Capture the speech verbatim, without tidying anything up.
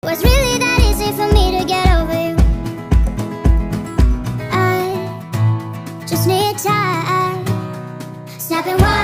Was really that easy for me to get over you? I just need time. Snapping one